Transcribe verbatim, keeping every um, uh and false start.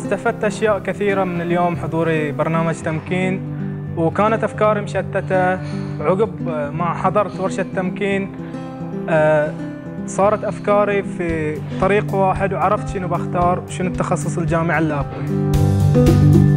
استفدت أشياء كثيرة من اليوم حضوري برنامج تمكين، وكانت أفكاري مشتتة. عقب ما حضرت ورشة تمكين صارت أفكاري في طريق واحد، وعرفت شنو بختار وشنو التخصص الجامعي اللي أبغيه.